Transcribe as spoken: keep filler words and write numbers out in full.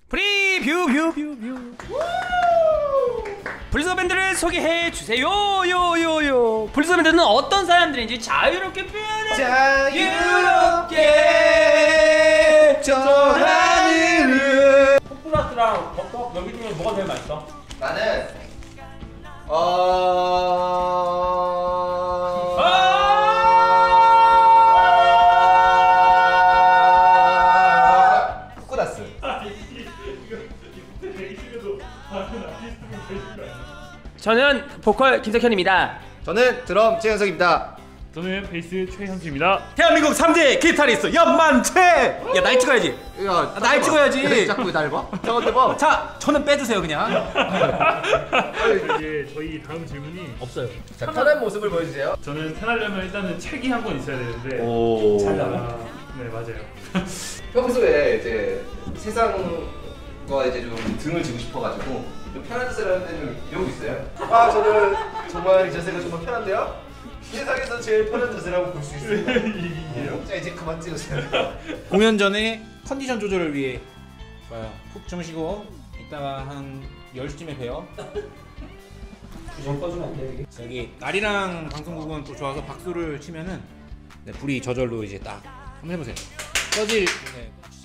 프리뷰 뷰 뷰 뷰. 불소 밴드를 소개해 주세요. 요요요. 불소 밴드는 어떤 사람들인지 자유롭게 표현해. 자유롭게 저 하늘을. 콩쿠라스랑 버터 여기 중에 뭐가 제일 맛있어? 나는 어... 아... 쿠쿠다스. 저는 보컬 김석현입니다. 저는 드럼 최현석입니다. 저는 베이스 최현수입니다. 대한민국 삼 대 기타리스트 연만채. 야 날 찍어야지. 야, 아, 날 찍어야지. 자꾸 날 봐? 잠깐만 봐. 자 저는 빼주세요 그냥. 이제 저희 다음 질문이 없어요. 자, 편한 모습을 보여주세요. 저는 편하려면 일단은 책이 한 권 있어야 되는데. 오. 잘 나와. 아, 네 맞아요. 평소에 이제 세상과 이제 좀 등을 지고 싶어가지고 좀 편한 짓을 하는 데는 이러고 있어요. 아 저는 정말 이 자세가 정말 편한데요. 세상에서 제일 편한 자세라고 볼 수 있습니다. 이게요? 자 이제 그만 찍으세요. 공연 전에 컨디션 조절을 위해 좋아요. 푹 주무시고 이따가 한 열 시쯤에 봬요. 주전 꺼주면 안 돼. 여기 날이랑 방송국은 또 좋아서 박수를 치면은 네, 불이 저절로 이제 딱 한번 해보세요. 꺼질 네.